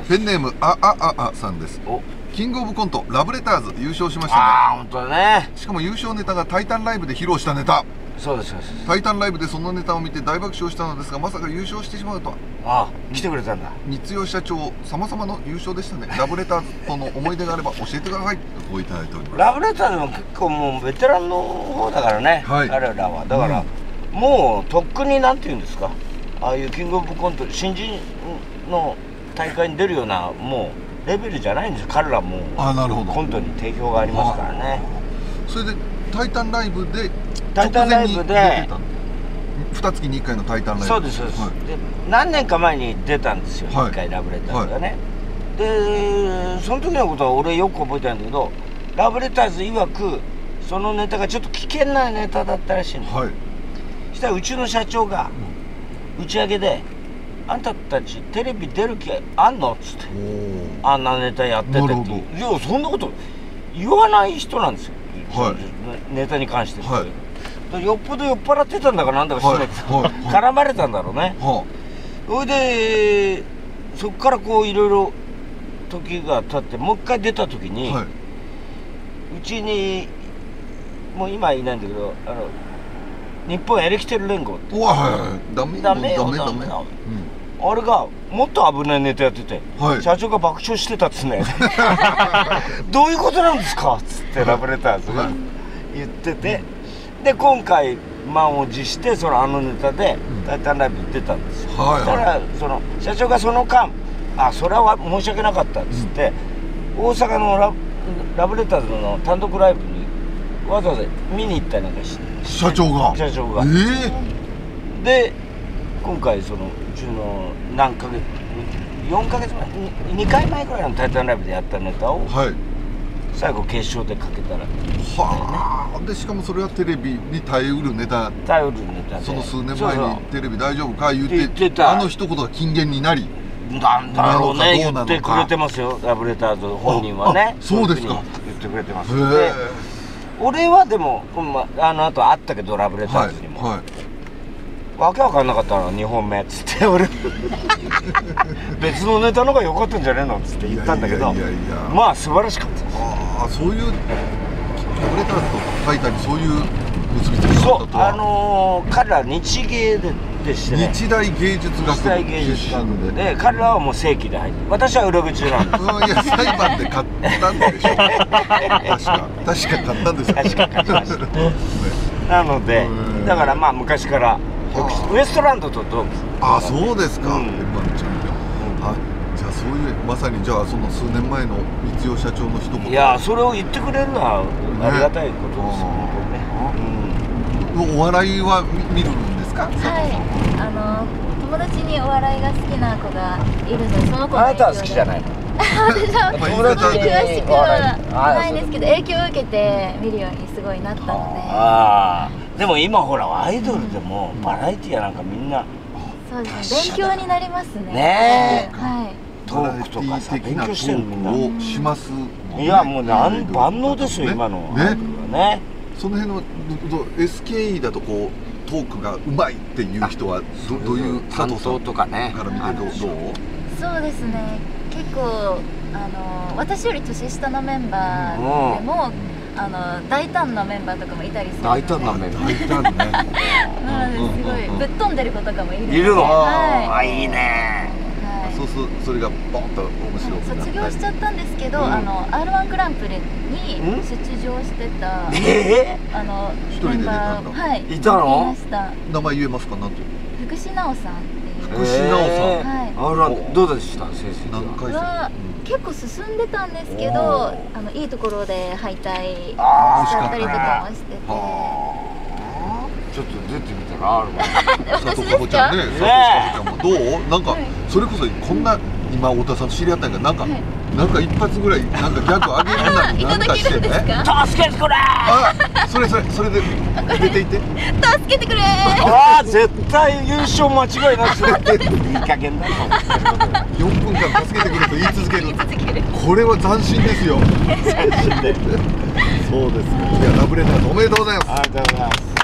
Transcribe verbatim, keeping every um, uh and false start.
ペンネームああああさんです。キングオブコントラブレターズ優勝しましたね。 ああ本当だね。 しかも優勝ネタがタイタンライブで披露したネタ。 そうですそうです。 タイタンライブでそのネタを見て大爆笑したのですが、まさか優勝してしまうとは。 ああ来てくれたんだ。 三代社長様々の優勝でしたね。ラブレターズとの思い出があれば教えてくださいとこういただいております。 ラブレターズも結構もうベテランの方だからね、はい、彼らはだから、うん、もうとっくになんていうんですか、ああいうキングオブコント新人の大会に出るようなもうレベルじゃないんです。彼らもあなるほどコントに定評がありますからね。 それでタイタンライブでタイタンライブでにかげつにいっかいのタイタンライブ。 そうですそうです、はい、で何年か前に出たんですよ、はい、いっかいラブレターズがね、はい、でその時のことは俺よく覚えてるんだけど、ラブレターズ曰くそのネタがちょっと危険なネタだったらしいんです、はい、そしたらうちの社長が打ち上げで「あんたたちテレビ出る気あんの?」っつって「あんなネタやってて」っていやそんなこと言わない人なんですよ、はい、ネタに関して、はい、よっぽど酔っ払ってたんだかなんだか知らないけど、はいはい、絡まれたんだろうね、はい、それでそこからこういろいろ時が経ってもう一回出た時に、はい、うちにもう今いないんだけどあの日本エレキテル連合ってダメダメよダメよ、うん、あれがもっと危ないネタやってて、はい、社長が爆笑してたっつねどういうことなんですかっつってラブレターズが言ってて、で今回満を持してそのあのネタで「タイタンライブ」に出たんですよ。そしたらその社長がその間「あそれは申し訳なかった」っつって、うん、大阪の ラ, ラブレターズの単独ライブにわざわざ見に行ったりなんかして。 社長が社長が、えー、で今回そのうちの何ヶ月よんかげつまえにかいまえぐらいの「タイタンライブ」でやったネタを、はい、最後決勝でかけたら、ね、 はあでしかもそれはテレビに耐えうるネタ耐えうるネタでその数年前にテレビ大丈夫か言って言ってあの一言が金言になりなんだろうね言ってくれてますよラブレターズ本人はね。 そうですか言ってくれてます。で俺はでもあの後会ったけどラブレターズにも、はいはい、わけわかんなかったのにほんめっつって俺別のネタの方が良かったんじゃねえのっつって言ったんだけど、まあ素晴らしかったです。 ああそういうラブレターズとタイタンにそういう結びつきがあったとは。 そうあのー、彼ら日芸ででしてね、 日大芸術学部日大芸術学部で、彼らはもう正規で入って私は裏口なんです。 いや裁判で買ったんでしょ確か確か買ったんですよ。 確か買いましたなのでだからまあ昔からウエストランドと同期。 ああそうですか。エムワンのチャンピオン。あじゃあそういうまさにじゃあその数年前の三代社長の一言。 いやそれを言ってくれるのはありがたいことですよね。 お笑いは見るんですか。 はい、あの友達にお笑いが好きな子がいるので、その子のあなたは好きじゃないの。 私は友達に詳しくはないんですけど、影響を受けて見るようにすごいなったので。 ああ、でも今ほらアイドルでもバラエティーやなんかみんなそうですね、勉強になりますね。 ねえ、 はい。 トークとかさ勉強してるみんな。 をします。 いやもうなん万能ですよ今のアイドルはね。 その辺の エスケーイー だとこう。トークがうまいっていう人は ど, どういう担当とかねから見てどう？ そうですね。結構あの私より年下のメンバーでも、うん、あの大胆なメンバーとかもいたりするので。 大胆なメンバー。 大胆ね。 なのですごいぶっ飛んでる子とかもいるので。 いるの。 はい。 あいいね。 そうするそれがボンと面白くなって。 卒業しちゃったんですけど、あの アールワン グランプリに出場してたあのメンバーはいいたの？ 名前言えますか？なんていう？ 福士直さんっていう。 福士直さん。 はい。あらどうでした？成績何回戦？ 結構進んでたんですけど、あのいいところで敗退しちゃったりとかもしてて。 ちょっと出てみたらあるわ。 佐藤かほちゃんね。佐藤かほちゃんもどう？なんかそれこそこんな今太田さんと知り合ったんやからなんかなんか一発ぐらいなんかギャグあげるなりなんかしてね。 助けてくれ。 あ、それそれそれで出ていて。 助けてくれ。 ああ絶対優勝間違いなし。いい加減だ。 よんぷんかん助けてくれと言い続ける。これは斬新ですよ。斬新で。そうですね。いやラブレターズおめでとうございます。 ありがとうございます。